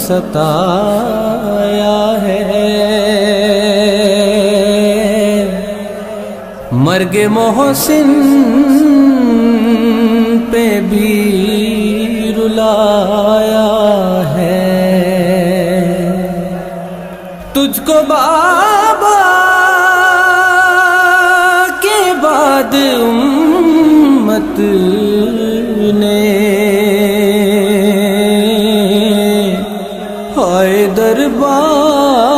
सताया है। मर्गे मोहसिन पे भी रुलाया है। तुझको बाबा के बाद उम्मत ने हाय दरबार